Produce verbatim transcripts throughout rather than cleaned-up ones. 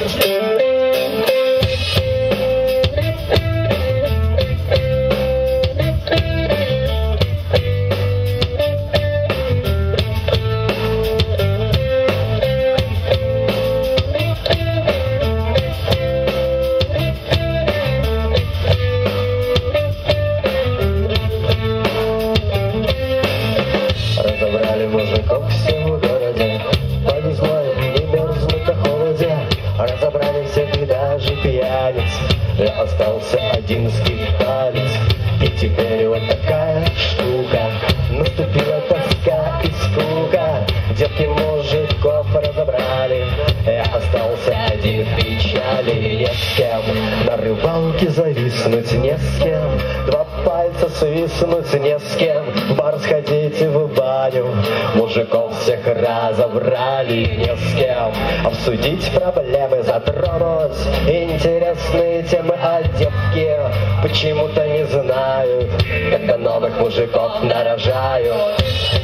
Остался один скиталец, и теперь вот такая штука. Наступила тоска и скука, девки мужиков разобрали. Я остался один в печали, не с кем на рыбалке зависнуть, не с кем два пальца свиснуть, не с кем в бар сходить в баню. Мужиков всех разобрали, не с кем обсудить проблемы, затронуть интересные темы. А девки почему-то не знают, когда новых мужиков нарожают.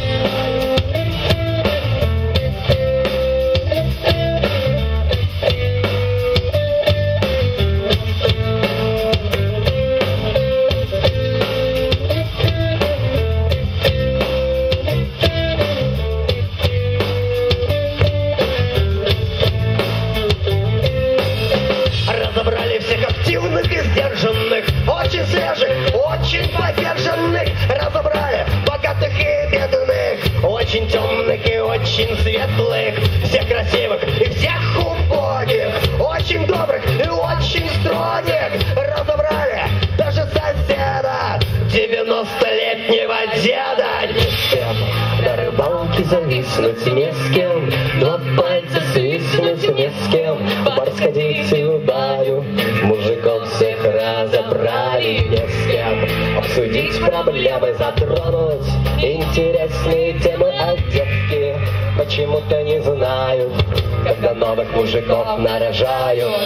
Очень свежих, очень поверженных разобрали, богатых и бедных, очень темных и очень светлых, всех красивых и всех убогих, очень добрых и очень строгих разобрали, даже соседа, девяностолетнего деда. Не с кем на рыбалке зависнуть, не с кем два пальца свиснуть, не с кем в бар сходить в баню. Мужиков всех разобрали, не с кем обсудить проблемы, затронуть интересные темы. А девки почему-то не знают, когда новых мужиков нарожают.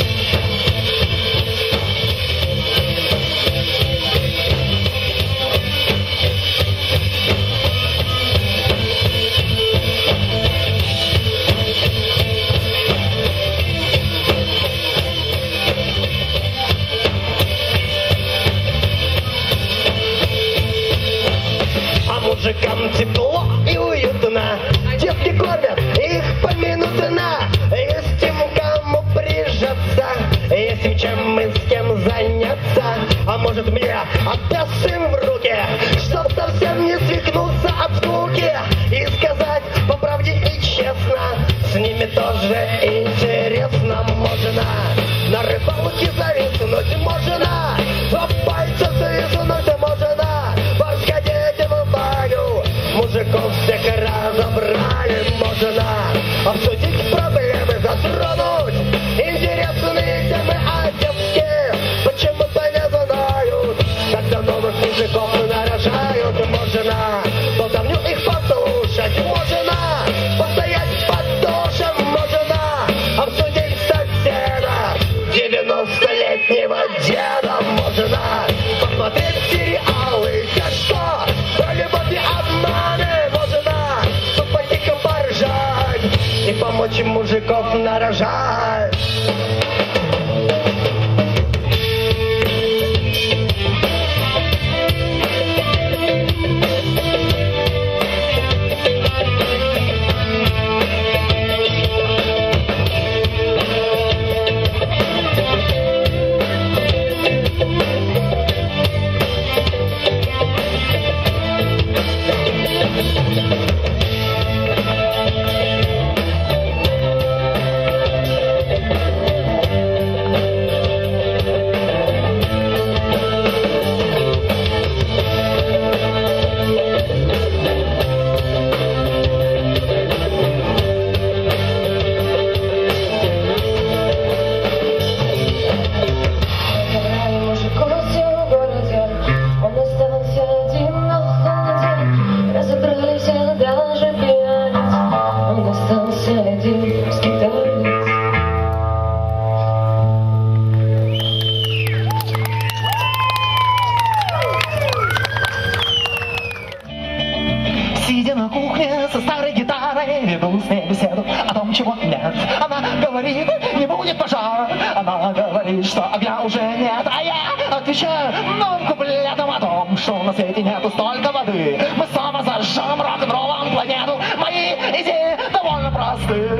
Мужикам тепло и уютно, девки кормят их поминутно. Есть им кому прижаться, есть им чем и с кем заняться. А может мне отдаст им в руки, чтоб совсем не свихнуться от скуки, и сказать по правде и честно, с ними тоже интересно. Можно на рыбалке зависнуть, можно два пальца зависнуть, можно посходить в баню. Мужиков всех разобрали, можно обсудить проблемы, затронуть интересные темы. А девки почему-то не знают, когда новых мужиков нарожают. Можно болтовню их послушать, можно постоять под душем, можно обсудить соседа, девяностолетнего деда. Можно посмотреть сериалы, да что, про любовь и обманы. Можно тупо тихо поржать и помочь мужиков нарожать. Сидя на кухне со старой гитарой, веду с ней беседу о том, чего нет. Она говорит, не будь будет пожар. Она говорит, что огня уже нет, а я отвечаю новым куплетом о том, что на свете нету столько воды. Мы снова зажжем рок-н-роллом планету. Мои идеи довольно просты.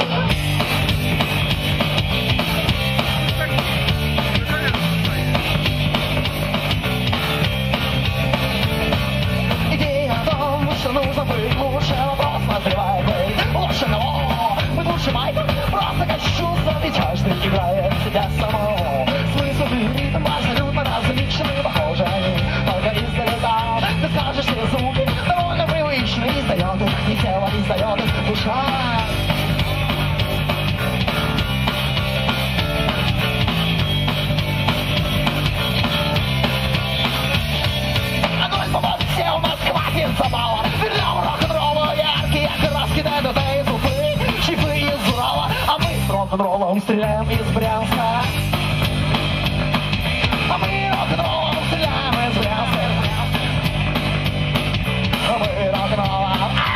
Идея о том, что нужно быть лучше, вопрос назревает быть лучше кого? Быть лучше Майка? Просто как чувство, ведь каждый играет себя самого. Смысл и ритм абсолютно различные, похожи они только издалека. Ты скажешь, все звуки довольно привычные, издает их не тело, издает их душа. Огонь по все у нас хватит забава. Вернем рок-н-роллу яркие краски, дадут из Уфы, шифы из Урала, а мы с рок-н-роллом стреляем из Брянска. А мы рок-н-роллом стреляем из Брянска. А мы рок-н-роллом.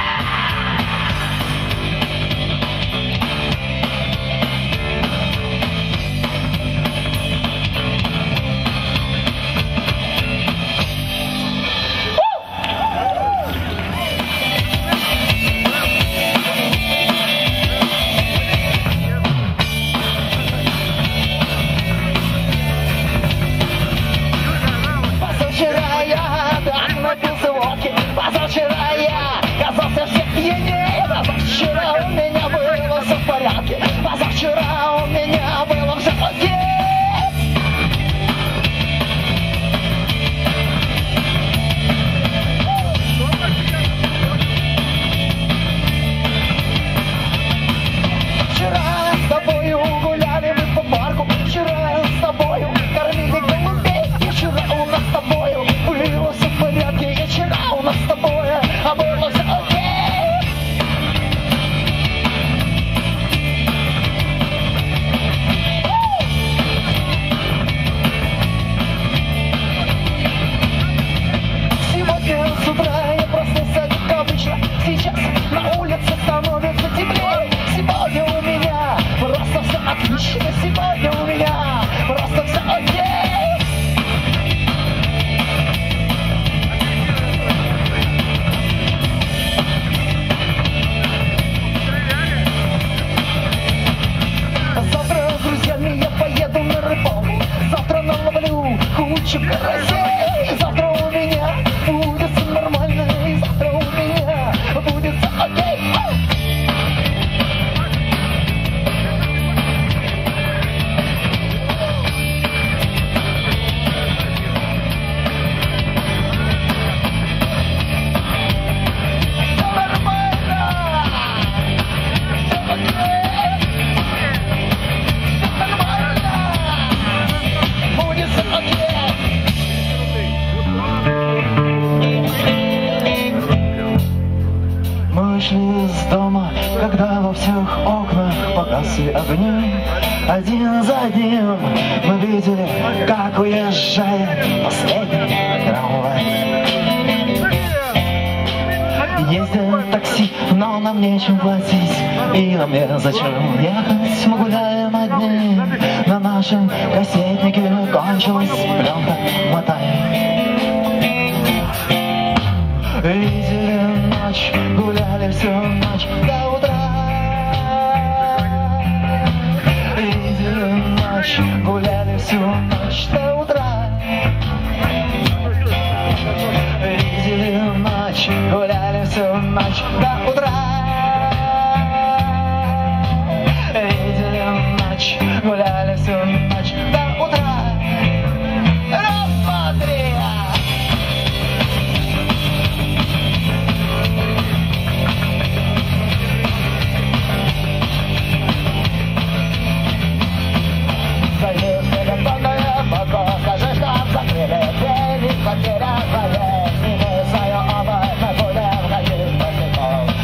Позавчера я так напился водки, позавчера я казался всех пьянее, позавчера у меня было все в порядке, позавчера у меня было все окей. Вчера с тобою гуляли мы по парку, вчера с тобою кормили голубей, и вчера у нас с тобою было все в порядке, и вчера у нас с тобою а было все окей. Сегодня с утра я проснулся как обычно, сейчас на улице становится теплее. Сегодня у меня просто все отлично, сегодня у меня просто все окей. Завтра с друзьями я поеду на рыбалку, завтра наловлю кучу карасей. Завтра у меня будет все нормально, и завтра у меня будет все окей. Все нормально, все окей, все нормально, будет все окей. Мы вышли из дома, когда во всех окнах погасли огни. Один за одним мы видели, как уезжает последний трамвай. Ездит такси, но нам нечем платить, и нам незачем ехать. Мы гуляем одни, на нашем кассетнике кончилась пленка, мотай. Видели ночь, гуляли всю ночь до утра. Видели ночь, гуляли всю ночь до утра. Видели ночь, гуляли всю ночь до утра. Видели ночь, гуляли всю ночь до утра. Раз, два, три. Заехали тонкая боко, скажи, что закрыли двери, квартира твоя. Не мы свою обувь, мы будем ходить босиком.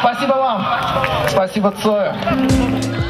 Спасибо вам. Спасибо Цою.